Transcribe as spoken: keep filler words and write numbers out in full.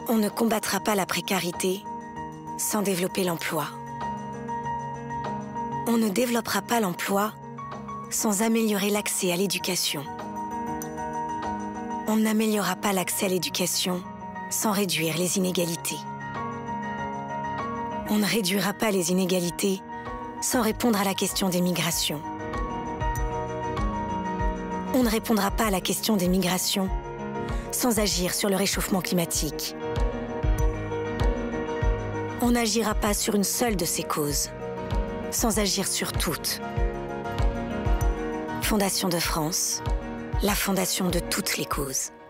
On ne combattra pas la précarité sans développer l'emploi. On ne développera pas l'emploi sans améliorer l'accès à l'éducation. On n'améliorera pas l'accès à l'éducation sans réduire les inégalités. On ne réduira pas les inégalités sans répondre à la question des migrations. On ne répondra pas à la question des migrations sans agir sur le réchauffement climatique. On n'agira pas sur une seule de ces causes, sans agir sur toutes. Fondation de France, la fondation de toutes les causes.